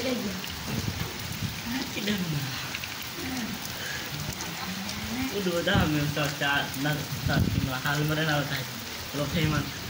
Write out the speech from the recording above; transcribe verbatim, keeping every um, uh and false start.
Tidak. Udah dah, memang tak tak tak mahal mereka tahu. Kalau payment